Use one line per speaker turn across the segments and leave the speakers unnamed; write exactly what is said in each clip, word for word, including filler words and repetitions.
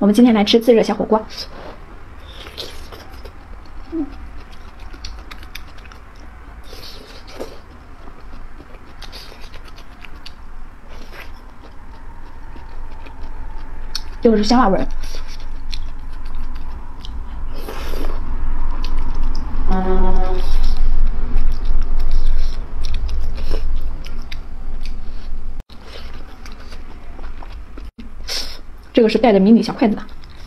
我们今天来吃自热小火锅。嗯，这个是香辣味儿。嗯。这个是带着迷你小筷子的。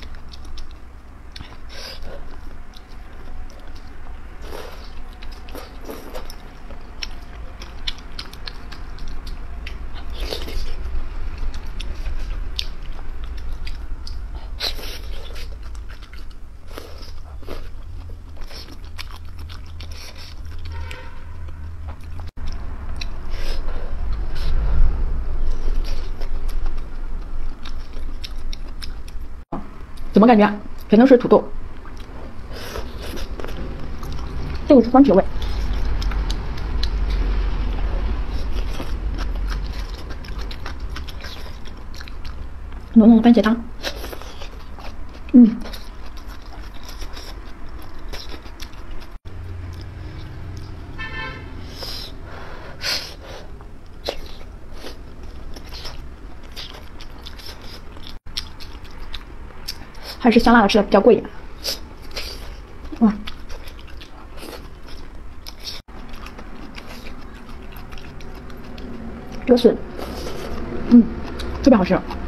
怎么感觉肯定是土豆，这个是番茄味，浓浓的番茄汤，嗯，还是香辣的吃的比较过瘾。哇，这个是，嗯，特别好吃。